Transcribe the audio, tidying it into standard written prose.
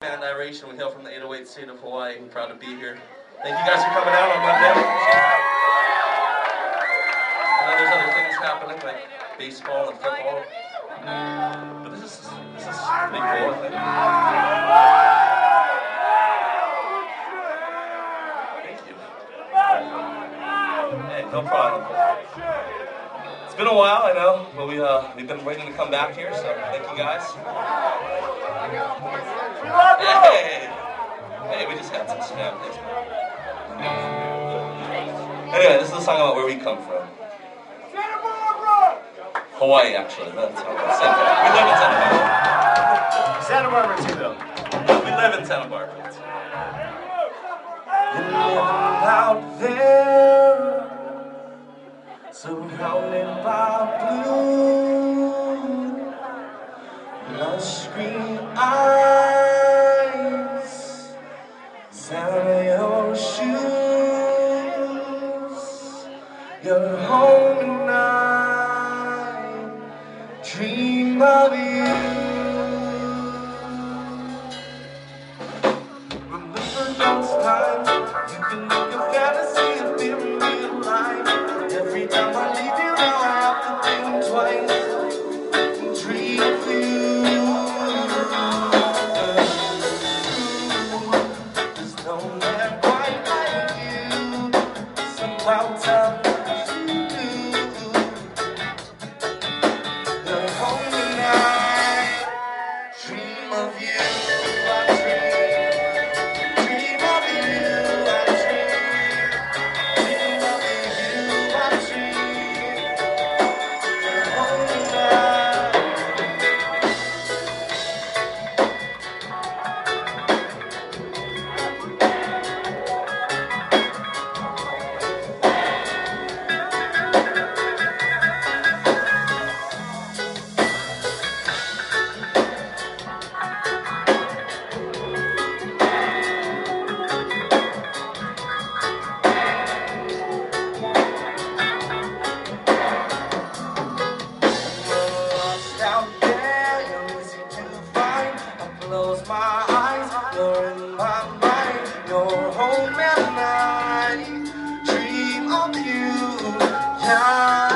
And Iration, we hail from the 808 state of Hawaii. We're proud to be here. Thank you guys for coming out on Monday. I know there's other things happening like baseball and football, but this is pretty cool, I think. Thank you. Hey, no problem. It's been a while, I know, but we've been waiting to come back here, so thank you guys. Hey, we just had some snap. Anyway, this is a song about where we come from. Santa Barbara! Hawaii, actually. That's how we live in Santa Barbara. Santa Barbara too, though. We live in Santa Barbara. You're living out there, surrounded by blue, lush green eyes, sound of your shoes. You're home and I dream of you. Remember those times you can make a fantasy appear in real life. Every time I leave you now I have to think twice and dream of you. There's no man quite like you. Some clouds up. You're home tonight. Dream of you. I dream of you. I dream of you. I dream. You're home tonight. Lost out there, you're easy to find. I close my eyes, you're in my mind. You're home at night, dream of you. Yeah.